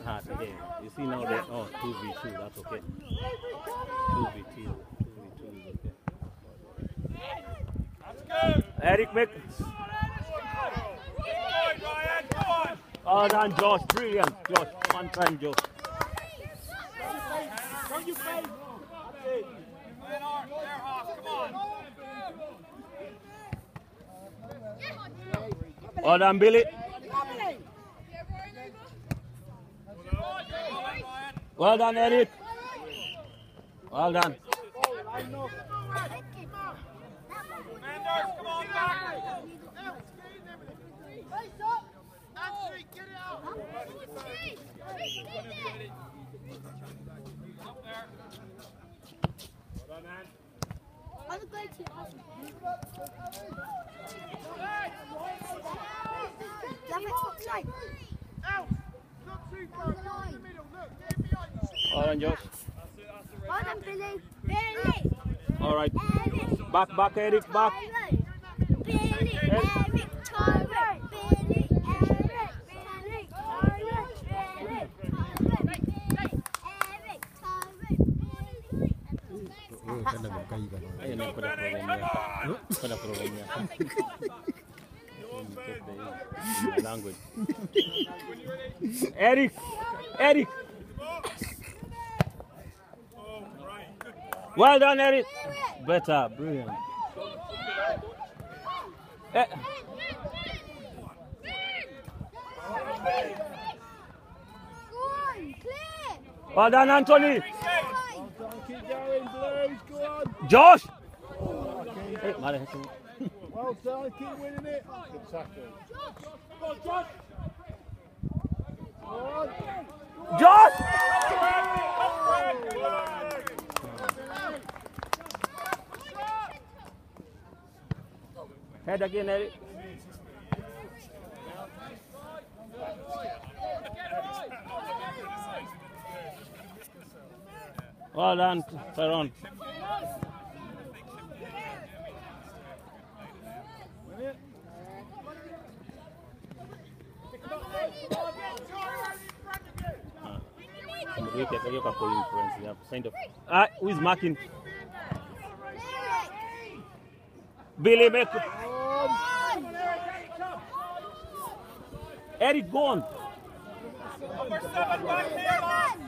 start again. You see now that 2v2, that's okay. 2v2 is okay. Eric, make. Oh, done, Josh. Brilliant, Josh. One time, Josh. Well done, Billy. Well done, Eric. Well done. Well done, Josh. Well done, Billy. Billy. All right. Back, Eric, back. Billy, Eric, Tyler. Billy, Eric, Billy, Tyler. Billy, Eric, Tyler. Ayun ang pada program niya. Language. Eric. Well done, Eric. Better, brilliant. Well done, Anthony. Josh. Well done, keep winning it. Good tackle. Josh. Head again, Eric. Well done, Tyrone. Who is marking? Billy, make. Eric, go on. Number 7 back here, lads.